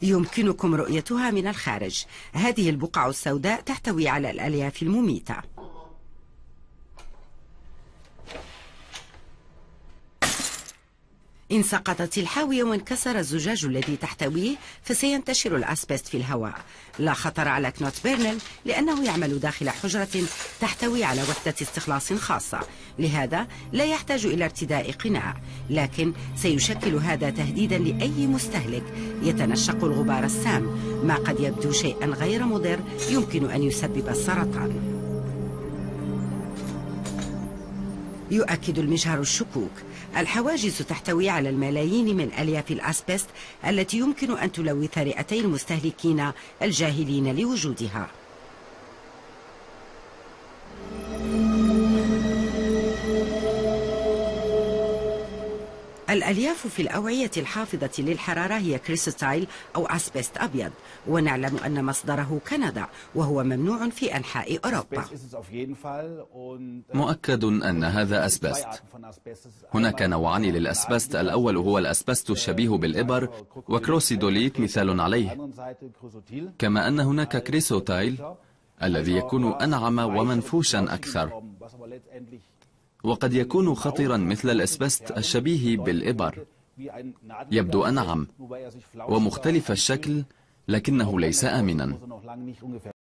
يمكنكم رؤيتها من الخارج. هذه البقع السوداء تحتوي على الألياف المميتة. إن سقطت الحاوية وانكسر الزجاج الذي تحتويه فسينتشر الأسبست في الهواء. لا خطر على كنوت بيرنل لأنه يعمل داخل حجرة تحتوي على وحدة استخلاص خاصة، لهذا لا يحتاج إلى ارتداء قناع، لكن سيشكل هذا تهديدا لأي مستهلك يتنشق الغبار السام، ما قد يبدو شيئا غير مضر يمكن أن يسبب السرطان. يؤكد المجهر الشكوك. الحواجز تحتوي على الملايين من ألياف الأسبست التي يمكن أن تلوث رئتي المستهلكين الجاهلين لوجودها. الألياف في الأوعية الحافظة للحرارة هي كريستايل أو أسبست أبيض، ونعلم أن مصدره كندا وهو ممنوع في أنحاء أوروبا. مؤكد أن هذا أسبست. هناك نوعان للأسبست، الأول هو الأسبست الشبيه بالإبر وكروسيدوليت مثال عليه، كما أن هناك كريسوتايل الذي يكون أنعم ومنفوشا أكثر، وقد يكون خطرا مثل الأسبست الشبيه بالإبر، يبدو أنعم ومختلف الشكل لكنه ليس آمنا.